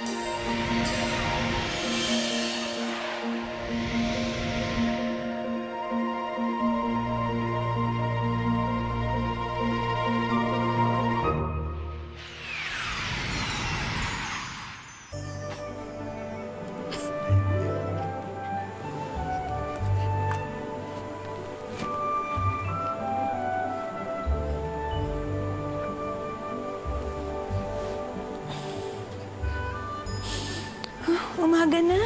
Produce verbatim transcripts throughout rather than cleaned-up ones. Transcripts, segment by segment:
Umaga na.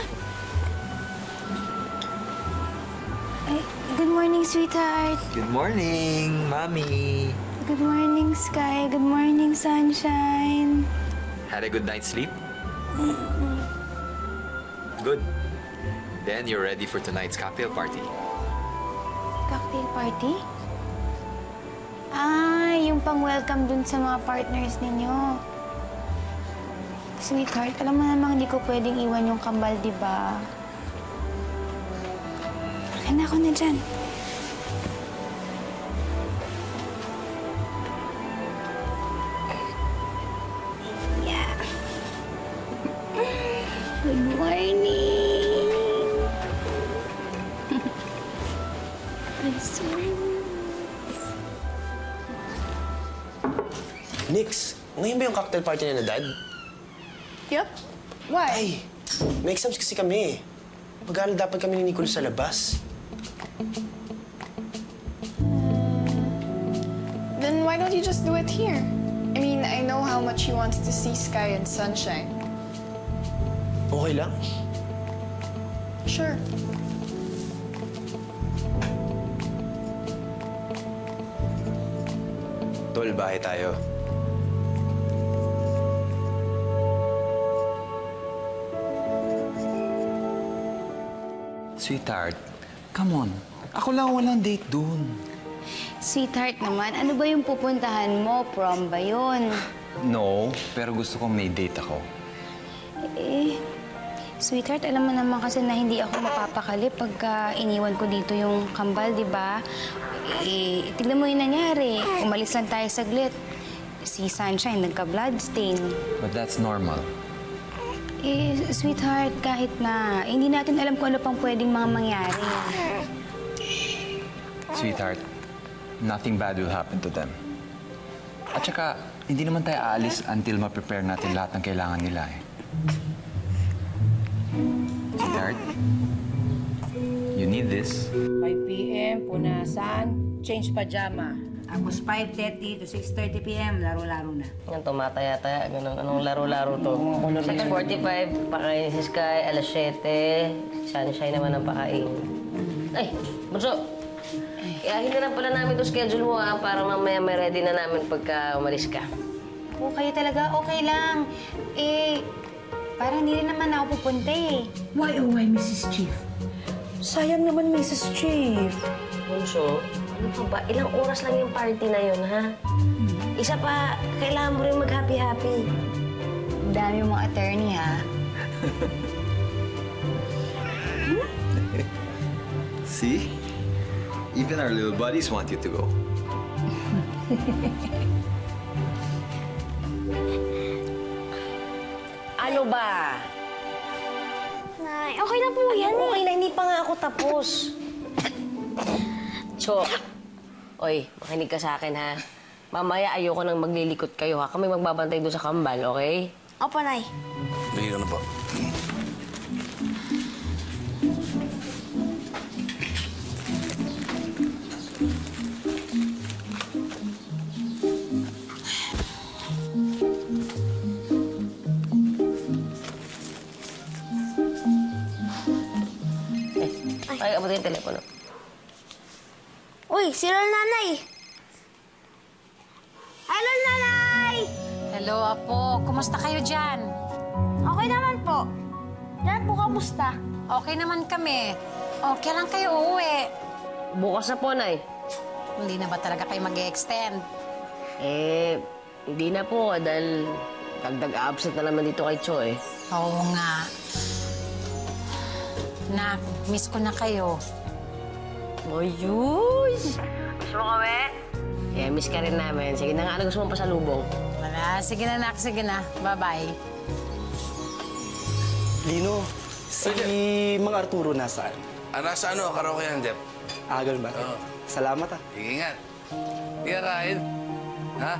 Ay, good morning, sweetheart. Good morning, Mommy. Good morning, Sky. Good morning, sunshine. Had a good night's sleep? Mm-hmm. Good. Then you're ready for tonight's cocktail party. Cocktail party? Ah, yung pang-welcome dun sa mga partners ninyo. Sweetheart, alam mo namang hindi ko pwedeng iwan yung kambal, di ba? Akin na ako na dyan. Yeah. Good morning. I'm sorry. Nix, ngayon ba yung cocktail party na na Dad? Yup. Why? Ay, may exams kasi kami. Mag-aaral dapat kami ni Nicole sa labas. Then why don't you just do it here? I mean, I know how much you wanted to see Sky and Sunshine. Okay lang? Sure. Tol, bahay tayo. Sweetheart, come on. Ako lang walang date dun. Sweetheart naman, ano ba yung pupuntahan mo? Prom ba yun? No, pero gusto kong may date ako. Eh, sweetheart, alam mo naman kasi na hindi ako mapapakali pagka iniwan ko dito yung kambal, di ba? Eh, tignan mo yung nangyari. Umalis lang tayo saglit. Si Sunshine nagka-bloodstain. But that's normal. Eh, sweetheart, kahit na, eh, hindi natin alam kung ano pang pwedeng mga mangyari. Sweetheart, nothing bad will happen to them. At saka, hindi naman tayo aalis until ma-prepare natin lahat ng kailangan nila eh. Sweetheart, you need this. five p m punasan, change pajama. Tapos five thirty to six thirty p m laro-laro na. Yan, tumataya-taya, ganun. Anong laro-laro to? six forty-five, pakain si Sky, alas siyete, Sunshine naman ang pakain. Ay, Bunso! Iahin na lang pala namin itong schedule mo, ha, para mamaya may ready na namin pagka umalis ka. Oo, kayo talaga, okay lang. Eh, parang hindi rin naman ako pupunta eh. Why, oh why, Missus Chief? Sayang naman, Missus Chief. Bunso, ano pa ba? Ilang oras lang yung party na yun, ha? Isa pa, kailangan mo rin mag-happy-happy. Dami mga attorney, ha? See? Even our little buddies want you to go. Ano ba? Nay, okay na po yan eh. Okay na, hindi pa nga ako tapos. So, oy, makinig ka sa akin, ha? Mamaya ayoko nang maglilikot kayo, ha? Kami magbabantay doon sa kambal, okay? Opo, Nay. Dali na po. Ay, abot yung telepono. Uy, si Lol Nanay! Hi, Lol Nanay! Hello, Apo. Kumusta kayo dyan? Okay naman po. Dad po, kamusta? Okay naman kami. O, kailan kayo uuwi? Bukas na po, Nay. Hindi na ba talaga kayo mag-e-extend? Eh, hindi na po, dahil dagdag absent na naman dito kay Cho, eh. Oo nga. Nak, miss ko na kayo. Ayuy! Miss mo kami? Yeah, miss ka rin namin. Sige na nga, ano gusto mong pasalubong? Wala. Sige na, Nak. Sige na. Bye-bye. Lino, si Mang Arturo nasaan? Ah, nasa ano? Karaoke yan, Jeff. Ah, ganun ba? Oo. Salamat ah. Ingat. Hindi ka kain. Ha?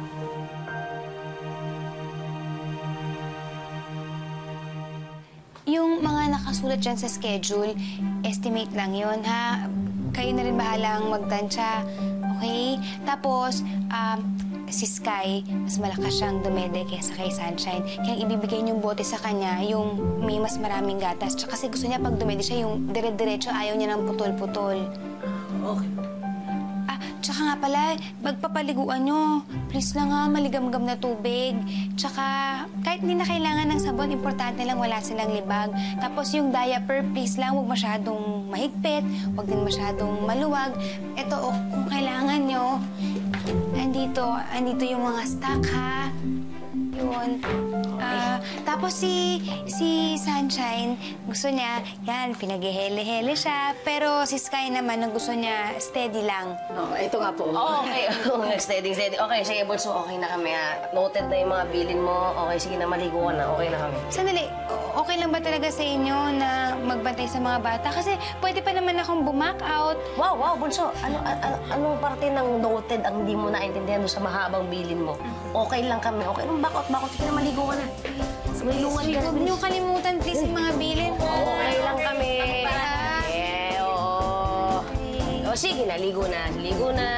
Yung mga nakasulat dyan sa schedule, estimate lang yon ha? Kayo na rin bahalang magtansya, okay? Tapos, um, si Sky, mas malakas siyang dumede kaysa kay Sunshine. Kaya ibibigay niyong bote sa kanya, yung may mas maraming gatas. Tsaka kasi gusto niya pag dumede siya, yung dire-diretso, ayaw niya ng putol-putol. Okay. Ah, tsaka nga pala, magpapaliguan nyo. Please lang ha, maligam-gam na tubig. Tsaka, kahit hindi na kailangan ng sabon, importante lang wala silang libag. Tapos yung diaper, please lang, huwag masyadong mahigpit, huwag din masyadong maluwag. Ito, oh, kung kailangan nyo, andito, andito yung mga stock, ha? Yun. Ah, tapos si, si Sunshine, gusto niya, yan, pinag-hele-hele siya. Pero si Sky naman, ang gusto niya, steady lang. Oh, ito nga po. Oh, okay. steady, steady. Okay, sige, Bunso, okay na kami ha. Noted na yung mga bilin mo. Okay, sige na, maligo ka na. Okay na kami. Sandali, o- okay lang ba talaga sa inyo na magbantay sa mga bata? Kasi pwede pa naman akong bumak out. Wow, wow, Bunso. Ano, ano, anong parte ng noted ang hindi mo naintindihan doon sa mahabang bilin mo? Okay lang kami. Okay lang, bakot, bakot. Sige na, maligo ka na. Maligo ka na. Huwag niyo kalimutan, please, yung mga bilin. Okay lang kami. Ha? Eh, oo. O, sige na, ligo na. Ligo na.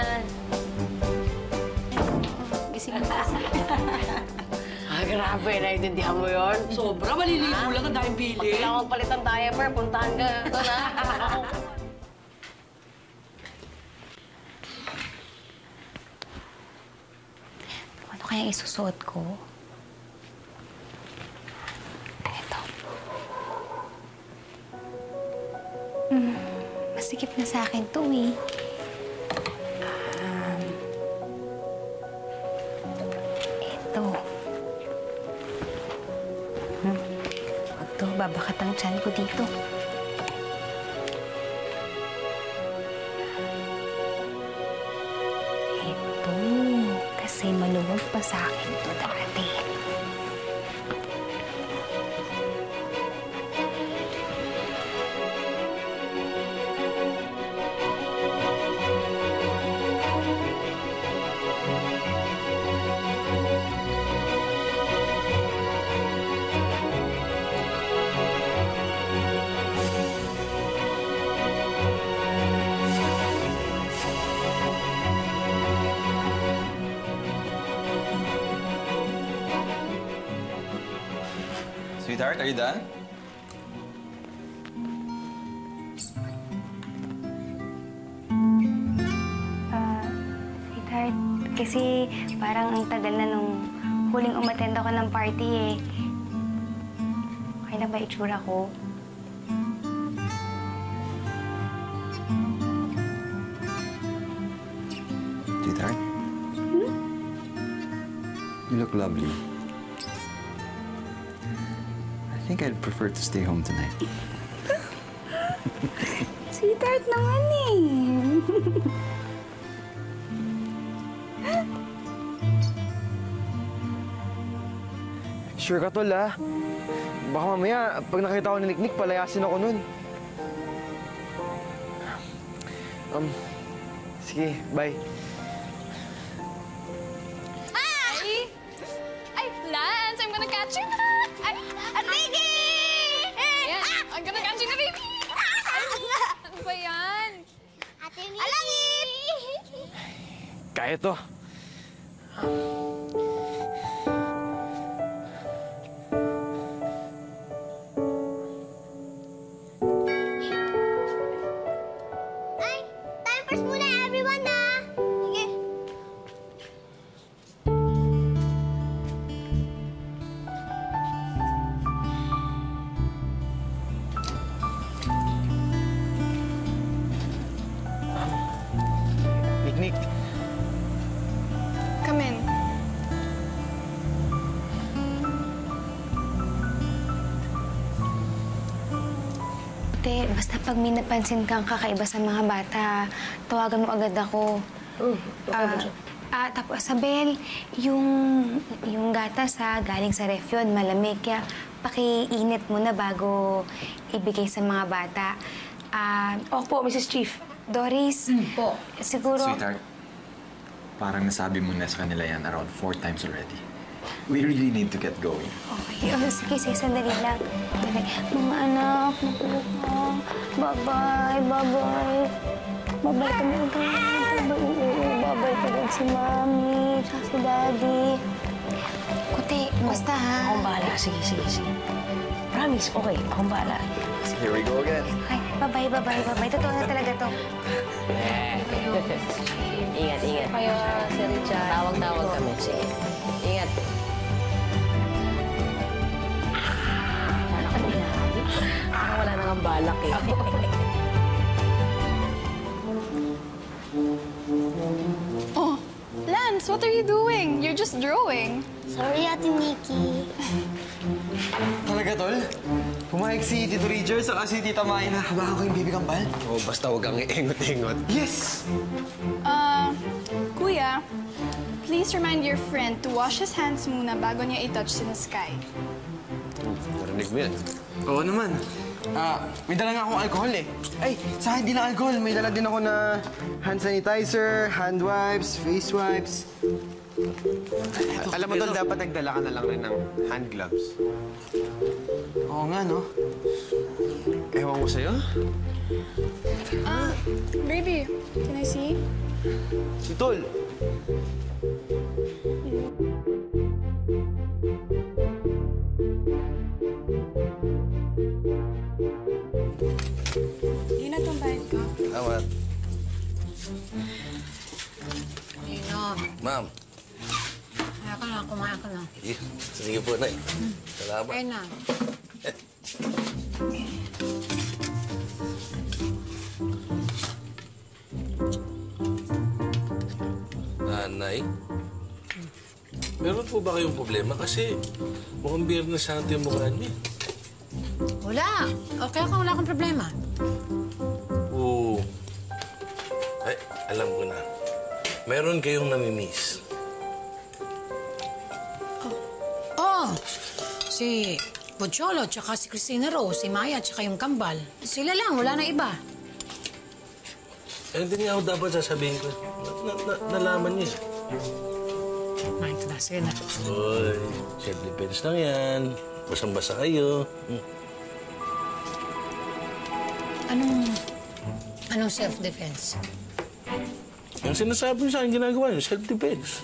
Gising na. Ah, grabe. Naintindihan mo yun? Sobra, maliligo lang ang daming bili. Pag kailangan kong palit ng diaper, puntahan ka. Ito na. Ano kaya isusuot ko? Ito. Hmm, masikip na sa akin to eh. Um, ito. Hmm. Ito, babakat ang tiyan ko dito. Ito, kasi maluwag pa sa akin to dati. Sweetheart, are you done? Ah, sweetheart, kasi parang ang tagal na nung huling umattend ako ng party eh. Okay lang ba itsura ko? Sweetheart? You look lovely. I think I'd prefer to stay home tonight. Sweetheart naman eh. Sure ka, tol, ha? Baka mamaya, pag nakita ko ni Niknik, palayasin ako nun. Um, sige, bye. Ay! Ay, Lance, I'm gonna catch you na! Ay, Artigi! Yan, I'm gonna catch you na, baby! Ano ba yan? Alangit! Kaya to. Ay, time first muna everyone na! Sige. Niknik, Come in. Te, basta pag may napansin kang kakaiba sa mga bata, tawagan mo agad ako. Ah, ah, tapos, Sabel, yung, yung gatas ha, galing sa ref yun, malamig. Kaya pakiinit muna bago ibigay sa mga bata. Ah, Opo, Missus Chief. Doris, Po. siguro... Sweetheart, parang nasabi mo na sa kanila yan around four times already. We really need to get going. Okay, oh, sige, sige, sandali lang. Sandali. Mga anak, matulog ka. Bye-bye, bye-bye. Bye-bye ka mga Bye-bye, oo, bye-bye ka din si Mami, tsaka si Daddy. Kuti, basta ha. Akong bahala. Sige, sige, sige. Promise, okay. Akong bahala. Here we go again. Ay, bye-bye, bye-bye, bye-bye. Totoo na talaga to. Ingat, ingat. Kayo, Sir Richard. Tawag-tawag kami. Sige. Ingat. Parang wala nang ang balak eh. Oh, Lance, what are you doing? You're just drawing. Sorry, Ate Mickey. Talaga, Tol? Pumayag si Tito Richard saka si Tita Mai na habakan ko yung baby kambal? Oh, basta huwag kang iingot-ingot. Yes! Uh, Kuya, please remind your friend to wash his hands muna bago niya i-touch si Sky. Narinig mo yan. Oo naman. Ah, may dala nga akong alcohol eh. Ay, sa akin di lang alcohol. May dala din ako na hand sanitizer, hand wipes, face wipes. Alam mo, Tol, dapat nagdala ka na lang rin ng hand gloves. Oo nga, no? Ewan ko sa'yo. Ah, baby, can I see? Si Tol. Hindi na itong bayad ko. Tama. Lino, Ma'am. kaya ka na. Kumain ka na. Eh, sige po, Nay. Salamat. Kaya na. Nanay, meron po ba kayong problema? Kasi mukhang beer na santo yung mukha niyo. Wala. Okay ka, wala kang problema. Oo. Ay, alam ko na. Meron kayong namimiss. Oh, si Pocholo, tsaka si Christina Rose, si Maya, tsaka yung kambal. Sila lang, wala na iba. Eh, hindi niya ako dapat sasabihin ko. Na, na, nalaman niya. Kumain ka na, sige na. Uy, self-defense lang yan. Basang-basa kayo. Hmm. Anong, anong self-defense? Yung sinasabi niyo sa akin, ginagawa niyo, self-defense.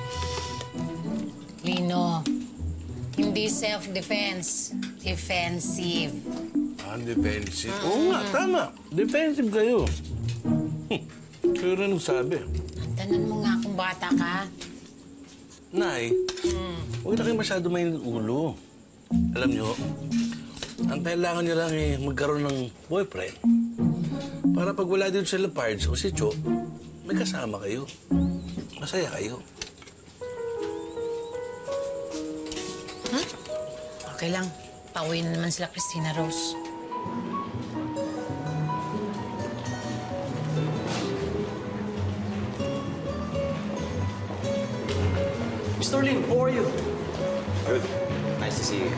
Lino, hindi self-defense. Defensive. Ah, defensive. Oo nga, tama. Defensive kayo. Hmm. Kayo rin nagsabi. Tanan mo nga kung bata ka. Nay, huwag na kayo masyado mainit ulo. Alam niyo, ang kailangan niyo lang eh magkaroon ng boyfriend. Para pag wala dito si Leopards o si Cho, may kasama kayo. Masaya kayo. Huh? Okay lang. Pauwi na naman sila Christina Rose. Mister Lim, how are you? Good. Nice to see you.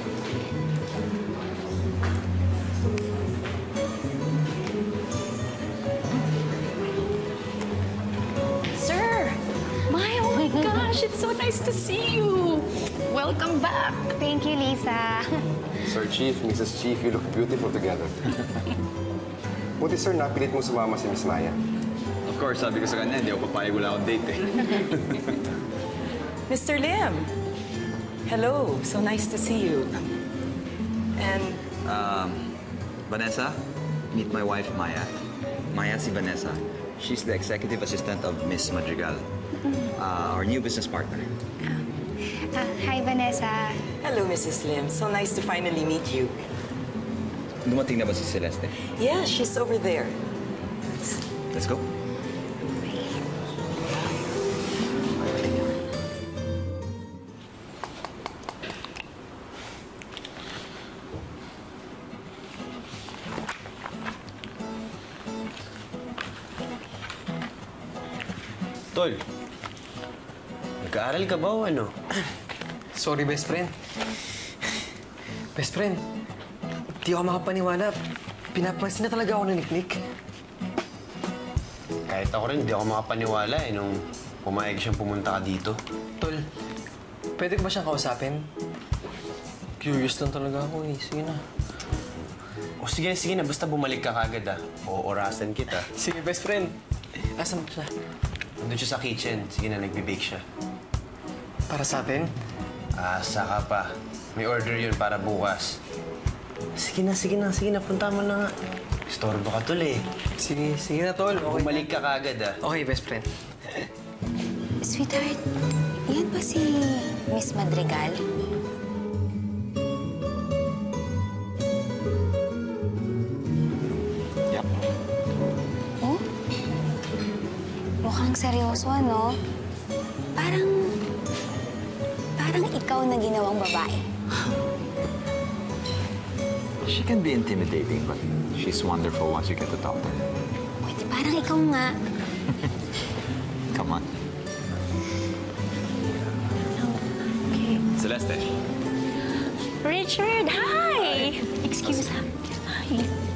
Sir! My, oh my gosh, it's so nice to see you. Welcome back. Thank you, Lisa. Sir Chief, Missus Chief, you look beautiful together. Buti sir, napilit mo sumama si Miss Maya. Of course, sabi ko sa kanya, hindi ako papayag, wala akong date eh. Mister Lim, hello. So nice to see you. And Um, Vanessa, meet my wife, Maya. Maya si Vanessa. She's the executive assistant of Miss Madrigal, uh, our new business partner. Ah, hi, Vanessa. hello, Missus Lim. So nice to finally meet you. Dumating na ba si Celeste? Yeah, she's over there. Let's go. Tol, nag-aaral ka ba o ano? Sorry, best friend. Best friend, di ako makapaniwala. Pinapansin na talaga ako ni Nick. Kahit ako rin, di ako makapaniwala eh nung pumayag siyang pumunta ka dito. Tol, pwede ko ba siyang kausapin? Curious lang talaga ako eh. Sige na. O sige na, sige na. Basta bumalik ka kagad ah. O orasan kita. Sige, best friend. Asan siya? Nandun siya sa kitchen. Sige na, nagbe-bake siya. Para sa atin? Ah, saka pa. May order yun para bukas. Sige na, sige na, sige na. Punta mo na nga. Istorbo ka, tol eh. Sige, sige na, tol. Okay. Bumalik ka kagad ah. Okay, best friend. Sweetheart, yan ba si Miss Madrigal? Yep. Oh? Mukhang seryoso, ano? Parang... Parang ikaw na ginawang babae. She can be intimidating, but she's wonderful once you get to talk to her. Pwede parang ikaw nga. Come on. Okay. Celeste. Richard, hi! Excuse me. Hi.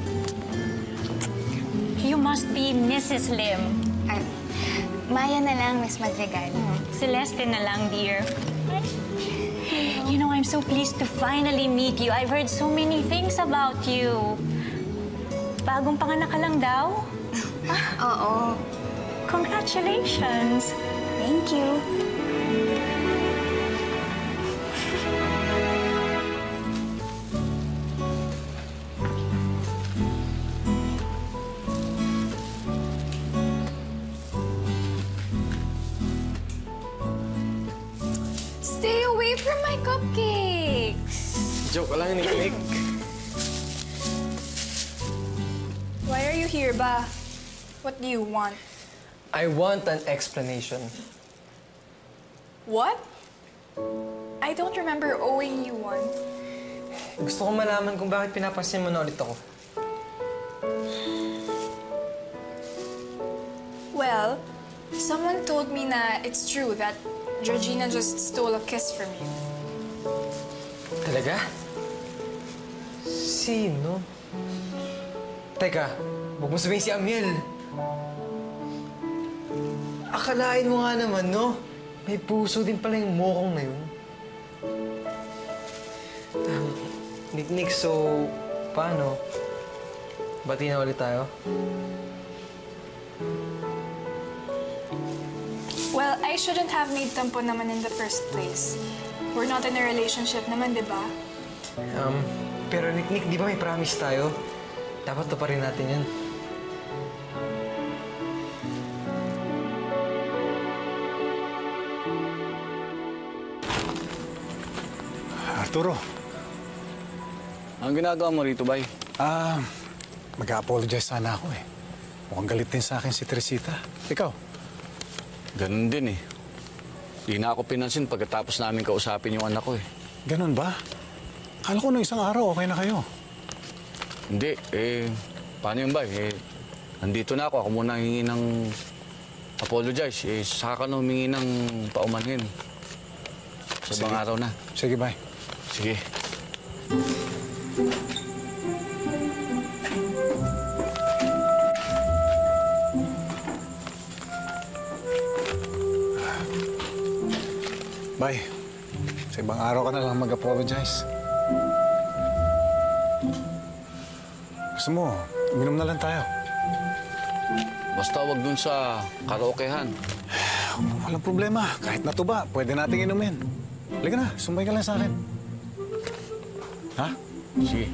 You must be Missus Lim. Ay, Maya na lang, Miss Madrigal. Celeste na lang, dear. You know, I'm so pleased to finally meet you. I've heard so many things about you. Bagong panganak ka lang daw? Oo. Congratulations. Thank you. Stay away from my cupcakes! Joke lang ni Nick. Why are you here, ba? What do you want? I want an explanation. What? I don't remember owing you one. Gusto ko malaman kung bakit pinapansin mo na ulit ako. Well, someone told me na it's true that Georgina just stole a kiss from you. Talaga? Sino? Teka, huwag mo sabihin si Amiel. Akalain mo nga naman, no? May puso din pala yung mokong na yun. Um, Nick, Nick, so, paano? Bati na ulit tayo? Well, I shouldn't have made tampo naman in the first place. We're not in a relationship naman, di ba? Um, pero Nick, Nick, di ba may promise tayo? Dapat to pa rin natin yan. Arturo. Ang ginagawa mo rito, Bay? Ah, mag-a-apologize sana ako eh. Mukhang galit din sa akin si Teresita. Ikaw? Ganun din eh. Di na ako pinansin pagkatapos namin kausapin yung anak ko eh. Ganun ba? Akala ko nung isang araw okay na kayo. Hindi, eh, paano yun, Bay? Eh, nandito na ako. Ako muna hingi ng apologize. Eh, saka ka na humingi ng paumanhin. Sa ibang araw na. Sige, Bay. Sige. Bay, sa ibang araw ka na lang mag-apologize. Gusto mo, uminom na lang tayo. Basta wag dun sa karaokehan. Walang problema. Kahit natuba, pwede nating inumin. Halika na, sumbay ka lang sa akin. Ha? Sige.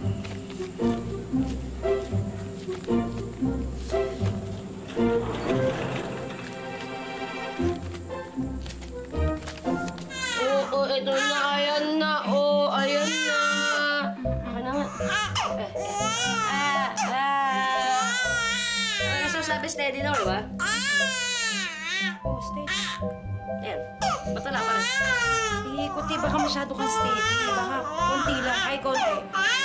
Oo, oh, ito na. Ayan na. Oo, oh, ayan na. Ako na nga. Eh, ah, ah. Ano sa sabi? Steady na, di ba? Oh, steady. Ayan. Ba't wala pa rin? Eh, kunti baka masyado kang steady. Baka konti lang. Ay, konti.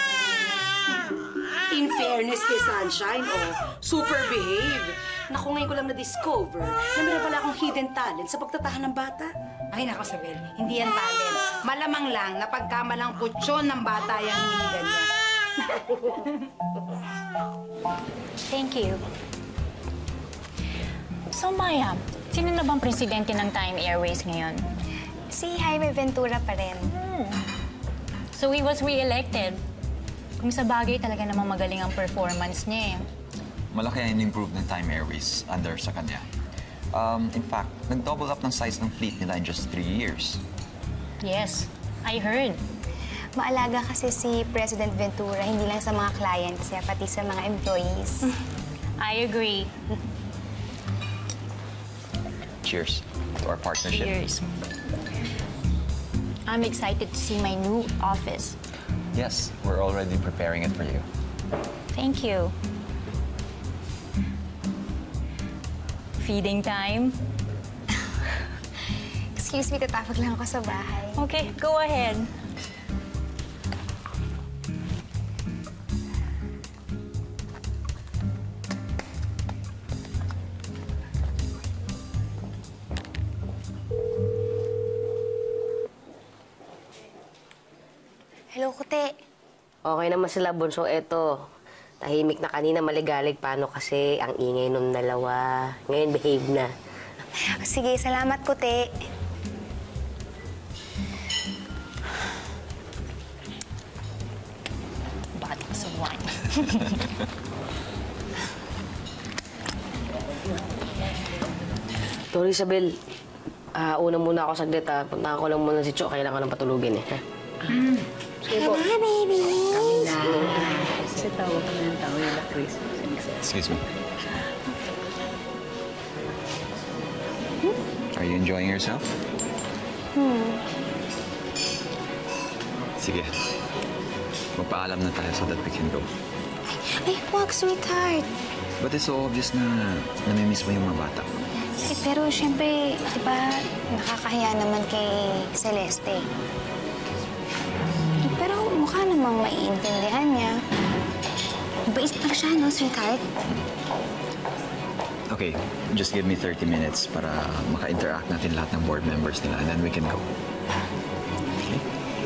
In fairness kay Sunshine, oh, super behave. Naku, ngayon ko lang na-discover na meron pala akong hidden talent sa pagtatahan ng bata. Ay, nako, Sabel. Hindi yan talent. Malamang lang na pagkamalang kutsyon ng bata yung hinihingan niya. Thank you. So, Maya, sino na bang presidente ng Time Airways ngayon? Si Jaime Ventura pa rin. Hmm. So, he was re-elected. Kung sa bagay, talaga namang magaling ang performance niya eh. Malaki ang improve ng Time Airways under sa kanya. Um, in fact, nag-double up ng size ng fleet nila in just three years. Yes, I heard. Maalaga kasi si President Ventura, hindi lang sa mga clients niya, pati sa mga employees. I agree. Cheers to our partnership. Cheers. I'm excited to see my new office. Yes, we're already preparing it for you. Thank you. Feeding time? Excuse me, tatapag lang ako sa bahay. Okay, go ahead. Hello, Kute. Okay naman sila, Bunso. Eto, tahimik na kanina, maligalig. Paano kasi ang ingay nung dalawa? Ngayon, behave na. Sige, salamat, Kute. Bottles of wine. Tori Isabel, ah, una muna ako saglit ha. Puntahan ko lang muna si Cho. Kailangan ko ng patulugin eh. Mm. Sige po. Tama, baby. Kami na. Kasi tawag kami ng tao yung Chris. Excuse me. Are you enjoying yourself? Hmm. Sige. Magpaalam na tayo so that we can go. Ay, wag, sweetheart. But it's so obvious na namimiss mo yung mga bata. Eh, pero siyempre, di ba, nakakahiya naman kay Celeste. Eh, pero mukha namang maiintindihan niya. Bait lang siya, no, sweetheart? Okay, just give me thirty minutes para maka-interact natin lahat ng board members nila and then we can go. Okay?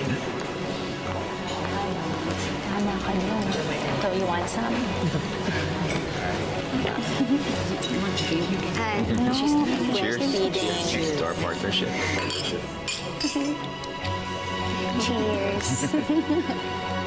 Tama ka dun. So, you want some? Ah, no. Cheers. Cheers to our partnership. Cheers.